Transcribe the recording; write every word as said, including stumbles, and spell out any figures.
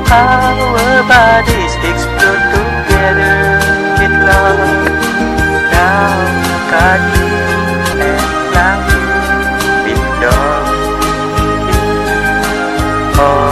our bodies explode together with love. Now got you and flying with love. Oh.